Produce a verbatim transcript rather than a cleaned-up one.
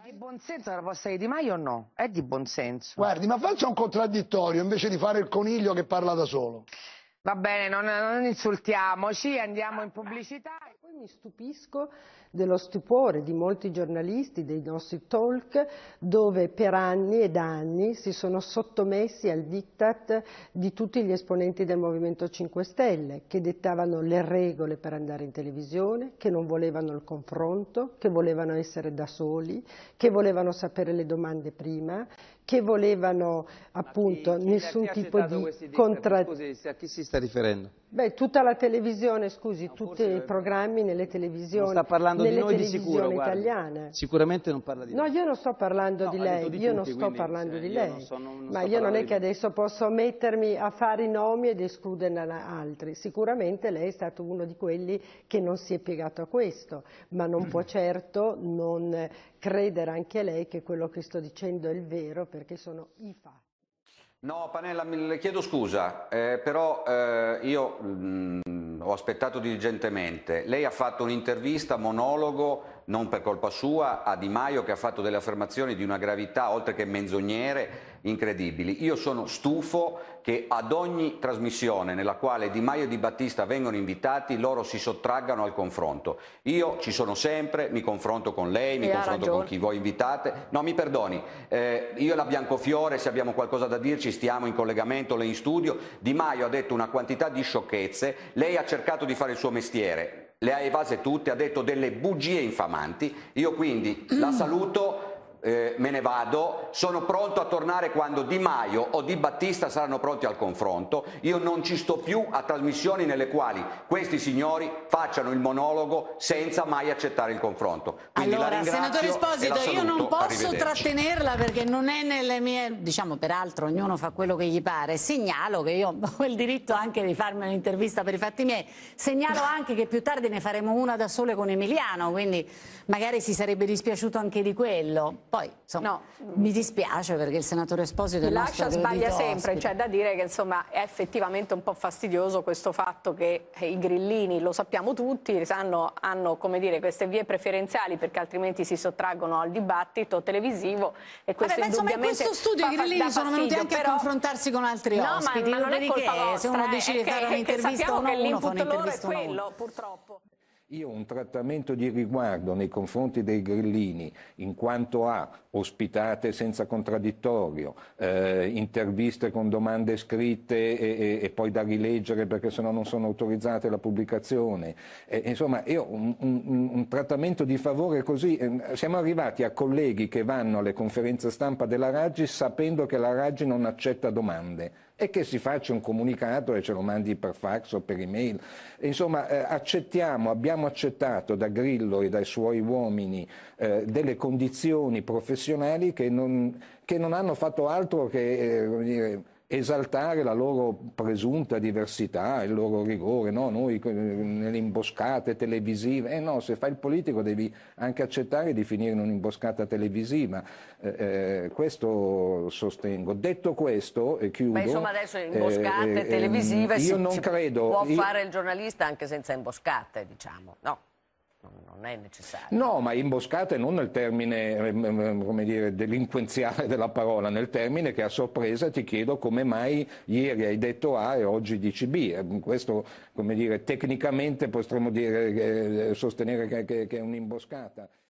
Di buonsenso la proposta di Di Maio o no? È di buonsenso. Guardi, ma faccia un contraddittorio invece di fare il coniglio che parla da solo. Va bene, non, non insultiamoci, andiamo in pubblicità. Poi mi stupisco dello stupore di molti giornalisti, dei nostri talk, dove per anni ed anni si sono sottomessi al diktat di tutti gli esponenti del Movimento cinque Stelle, che dettavano le regole per andare in televisione, che non volevano il confronto, che volevano essere da soli, che volevano sapere le domande prima, che volevano appunto chi, chi nessun chi tipo di contra... Scusi, a chi si sta riferendo? Beh, tutta la televisione, scusi, No, tutti i programmi nelle televisioni, non sta parlando nelle di noi di televisioni sicuro, guardi. italiane. Sicuramente non parla di No, noi. io non sto parlando No, di ha lei, detto di io non tutti, sto quindi, parlando cioè, di io lei, non so- non- non ma sto io non è parlando che di- adesso posso mettermi a fare i nomi ed escluderne altri. Sicuramente lei è stato uno di quelli che non si è piegato a questo, ma non può certo non credere anche lei che quello che sto dicendo è il vero, perché sono i fatti. No, Panella, mi- le chiedo scusa, eh, però eh, io mh, ho aspettato diligentemente. Lei ha fatto un'intervista, monologo, non per colpa sua, a Di Maio, che ha fatto delle affermazioni di una gravità, oltre che menzognere, incredibili. Io sono stufo che ad ogni trasmissione nella quale Di Maio e Di Battista vengono invitati, loro si sottraggano al confronto. Io ci sono sempre, mi confronto con lei, mi E ha confronto ragione. con chi voi invitate. No, mi perdoni, eh, io e la Biancofiore, se abbiamo qualcosa da dirci, stiamo in collegamento, lei in studio. Di Maio ha detto una quantità di sciocchezze, lei ha cercato di fare il suo mestiere, le ha evase tutte, ha detto delle bugie infamanti. Io quindi la saluto. Eh, me ne vado, sono pronto a tornare quando Di Maio o Di Battista saranno pronti al confronto. Io non ci sto più a trasmissioni nelle quali questi signori facciano il monologo senza mai accettare il confronto. Quindi la Allora, ringrazio senatore e la Esposito, io non saluto. posso Arrivederci. trattenerla perché non è nelle mie, diciamo, peraltro ognuno fa quello che gli pare. Segnalo che io ho il diritto anche di farmi un'intervista per i fatti miei. Segnalo anche che più tardi ne faremo una da sole con Emiliano, quindi magari si sarebbe dispiaciuto anche di quello. Poi, insomma, No. mi dispiace perché il senatore Esposito è il Lascia nostro sbaglia gradito sempre, ospite. c'è da dire che insomma è effettivamente un po' fastidioso questo fatto che eh, i grillini, lo sappiamo tutti, sanno, hanno come dire, queste vie preferenziali perché altrimenti si sottraggono al dibattito televisivo e questo Vabbè, ma insomma, in indubbiamente questo studio fa- i dà grillini sono venuti fastidio, anche però... a confrontarsi con altri No, ma, ospiti. ma non è Dopodiché, colpa vostra, se uno eh, decide di è che- fare è che un'intervista sappiamo uno, che uno fa l'impuntolore è un'intervista uno. quello, purtroppo. Io ho un trattamento di riguardo nei confronti dei grillini in quanto a ospitate senza contraddittorio, eh, interviste con domande scritte e, e, e poi da rileggere perché sennò non sono autorizzate la pubblicazione. Eh, insomma, io un, un, un trattamento di favore così. Eh, siamo arrivati a colleghi che vanno alle conferenze stampa della Raggi sapendo che la Raggi non accetta domande e che si faccia un comunicato e ce lo mandi per fax o per email. Insomma, eh, accettiamo, abbiamo accettato da Grillo e dai suoi uomini eh, delle condizioni professionali che non, che non hanno fatto altro che eh, come dire, esaltare la loro presunta diversità, il loro rigore, no? Noi eh, nelle imboscate televisive, eh no, se fai il politico devi anche accettare di finire in un'imboscata televisiva, eh, eh, questo sostengo. Detto questo, e chiudo... Ma insomma adesso imboscate eh, eh, televisive io si, non si credo, può io- fare il giornalista anche senza imboscate, diciamo, no? Non non è necessario. No, ma imboscate non nel termine ehm, ehm, come dire, delinquenziale della parola, nel termine che a sorpresa ti chiedo come mai ieri hai detto A e oggi dici B. Eh, Questo, come dire, tecnicamente potremmo dire, eh, sostenere che, che, che è un'imboscata.